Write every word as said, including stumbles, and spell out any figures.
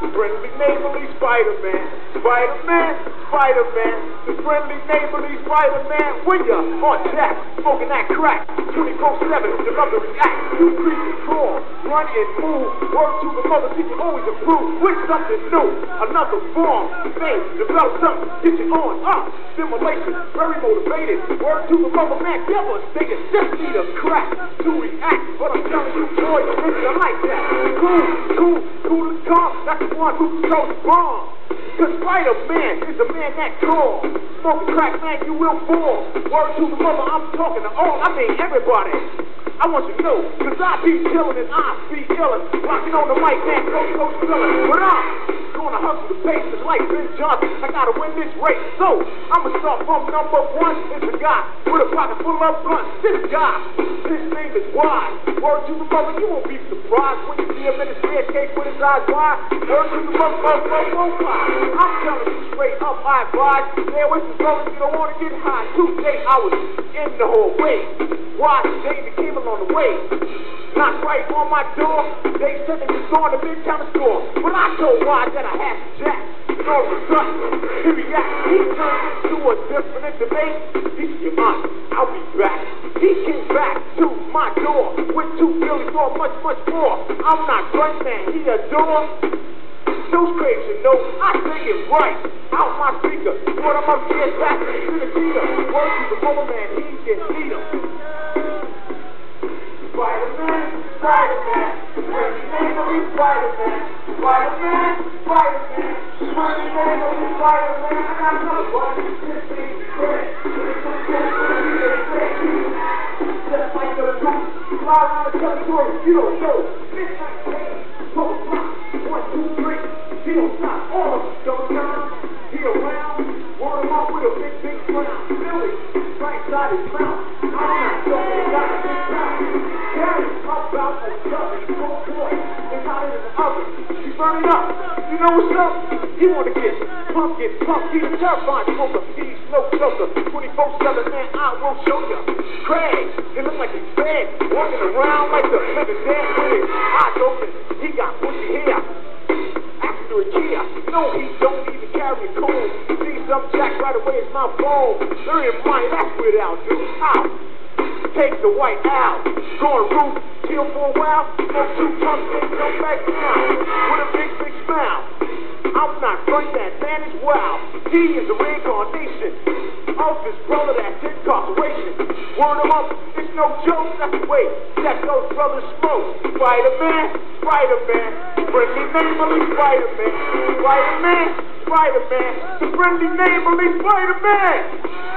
friendly neighborly Spider-Man, Spider-Man, Spider-Man, the friendly neighborly Spider-Man. When you're on jack, smoking that crack, twenty-four seven, you love to react. You creep and crawl, run and move. Word to the mother, you can always improve with something new, another form. Thing, develop something, get you on up. Stimulation, very motivated. Word to the mother, man, devastated. Just need a crack to react. But I'm telling you, boy, it's not like that. Cool, cool, cool and calm. That's the one who throws bombs. Cause Spider-Man is a man that tall. Smoking crack, man, you will fall. Word to the mother, I'm talking to all, I mean everybody. I want you to know, cause I be chillin' and I be illin'. Rockin' on the mic, man, coach, coach, fillin'. But I'm gonna hustle the pace, just like Ben Johnson. I gotta win this race, so I'ma start from number one. It's a guy with a pocket full of blunts. This guy, his name is Wise. Word to the mother, you won't be surprised when you see him in the staircase with his eyes wide. Word to the mother, mother, mother, mother. I'm telling you straight up, I advise. Stay away from brothers, you don't wanna get high. Today I was in the hallway. Wise and David came along the way. Knocked right on my door. They said they was going to Midtown store. But I told Wise that I had to jack. And all of a sudden, he reacted. He turned into a different debate. He said, your honor, I'll be back. He came back to my door with two billion or much, much more. I'm not drunk, man. He adore. Those crazy, you know, I say it right. Out my speaker. What I'm up here, back to the theater. Word to the mother, man. He can beat him. Spider-Man, Spider-Man, friendly neighborly Spider-Man, Spider-Man, Spider-Man, friendly neighborly Spider-Man. I got another one, this thing's great. Just like the truth, fly around the territory, you don't know. Midnight pain, smoke pop, one, two, three, he don't stop, all of us don't turn. He around, word him up with a big, big frown. Billy, right side his mouth. I'm not joking, got a big mouth. Carry up about a dozen, cold boy, it's hotter than the oven. She's burning up, you know what's up? He wanna get pumped, get pumped, he's a terrifying smoker, he's no joker. twenty-four seven, man, I will show ya. Craig, he look like he's fed, walking around like the living dead with his eyes open. He got bushy hair, after a year, no, he don't even carry a comb. See some jack right away, his mouth bone. They're in mine, that's what I'll do. Ow. Take the white out, going roof, chill for a while, smoke two pumps and come back down with a big, big smile. I'm not drunk, that man is wild. He is a reincarnation of his brother that's incarceration. Word him up, it's no joke, that's the way that those brothers smoke. Spider-Man, Spider-Man, friendly neighborly Spider-Man, Spider-Man, Spider-Man, the friendly neighborly Spider-Man.